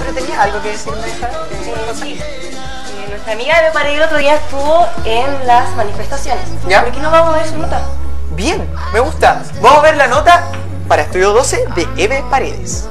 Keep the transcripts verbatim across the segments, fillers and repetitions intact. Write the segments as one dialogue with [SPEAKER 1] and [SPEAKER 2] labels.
[SPEAKER 1] entretenida. ¿Algo que decirme, Sara?
[SPEAKER 2] Eh, sí. Eh, nuestra amiga de Pared el otro día estuvo en las manifestaciones.
[SPEAKER 1] ¿Ya?
[SPEAKER 2] ¿Por qué no vamos a ver su nota?
[SPEAKER 1] Bien, me gusta. Vamos a ver la nota para Estudio doce de Eve Paredes.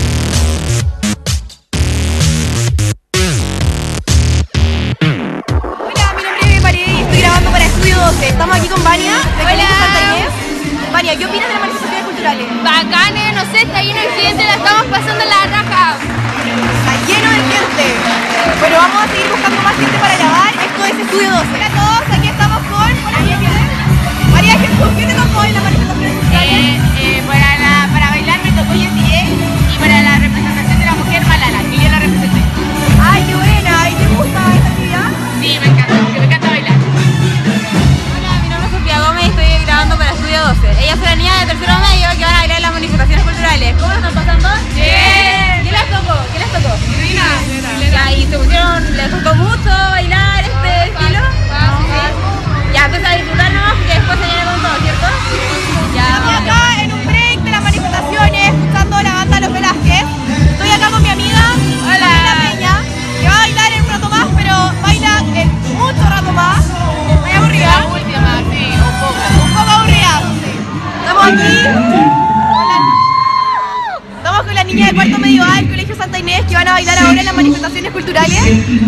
[SPEAKER 3] Hola, mi nombre es Eve Paredes y estoy grabando para Estudio doce. Estamos aquí con Vania, de Colegio Santa Inés. Vania, ¿qué opinas de las manifestaciones culturales?
[SPEAKER 4] Bacanes, no sé, está lleno de gente, la estamos pasando en la raja.
[SPEAKER 3] Está lleno de gente. Bueno, vamos a seguir buscando más gente para grabar. Esto es Estudio doce. Hola a todos, aquí estamos con María Jesús. María Jesús, ¿qué te tocó en las manifestaciones culturales?
[SPEAKER 4] Eh, eh, para, la, para bailar me tocó Jessie y para la representación de la mujer Malala, que yo la representé.
[SPEAKER 3] Ay, qué buena. ¿Y te gusta esta actividad?
[SPEAKER 4] Sí, me encanta, porque me encanta bailar. Hola, mi nombre es Sofía Gómez y estoy grabando para Estudio doce. Ellas son las niñas de tercero medio que van a bailar en las manifestaciones culturales. ¿Cómo están pasando? Bien. ¿Qué les tocó? ¿Qué les tocó?
[SPEAKER 3] Silvina.
[SPEAKER 4] Ya, y se pusieron, les gustó mucho bailar este estilo. Sí. Ya, entonces a disfrutar nomás porque después se viene con todo, ¿cierto? Ya,
[SPEAKER 3] Estamos
[SPEAKER 4] vamos.
[SPEAKER 3] acá en un break de las manifestaciones, escuchando la banda Los Velázquez. Estoy acá con mi amiga, Isabela Peña, que va a bailar en un rato más, pero baila en mucho rato más. Muy aburrida.
[SPEAKER 4] La última, sí, un poco.
[SPEAKER 3] Un poco aburrida. Estamos aquí. con la- Estamos con la niña de cuarto medio A del Colegio Santa Inés que van a bailar ahora en las manifestaciones culturales.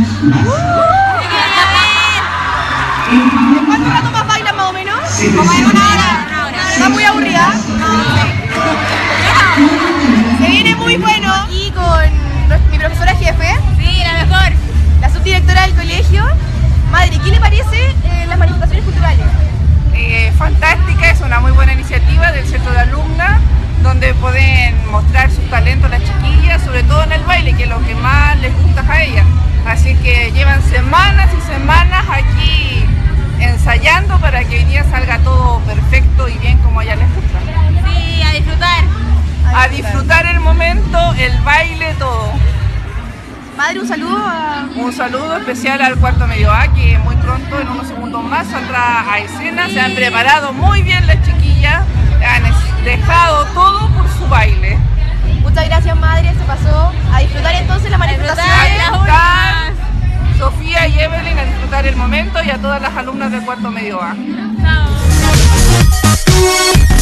[SPEAKER 3] ¿Cuánto rato más bailan más o menos? Como en una hora. Está muy aburrida. Se viene muy bueno. Aquí con nuestra- mi profesora jefe,
[SPEAKER 4] Sí, la mejor.
[SPEAKER 3] la subdirectora del colegio. Madre, ¿qué le parece eh, las manifestaciones culturales?
[SPEAKER 5] Eh, fantástica, es una muy buena iniciativa del centro de alumnas donde pueden mostrar sus talentos las chiquillas, sobre todo en el baile, que es lo que más les gusta a ellas. Así que llevan semanas y semanas aquí ensayando para que hoy día salga todo perfecto y bien como a ellas les gusta.
[SPEAKER 4] Sí, a disfrutar.
[SPEAKER 5] A disfrutar el momento, el baile, todo.
[SPEAKER 3] Madre, un saludo a...
[SPEAKER 5] Un saludo especial al cuarto medio A, que muy pronto, en unos segundos más, saldrá a escena. Se han preparado muy bien las chiquillas, han dejado todo por su baile.
[SPEAKER 3] Muchas gracias, madre, se pasó. A disfrutar entonces la manifestación.
[SPEAKER 4] disfrutar.
[SPEAKER 5] A disfrutar, Sofía y Evelyn, a disfrutar el momento, y a todas las alumnas del cuarto medio A.
[SPEAKER 4] Chao.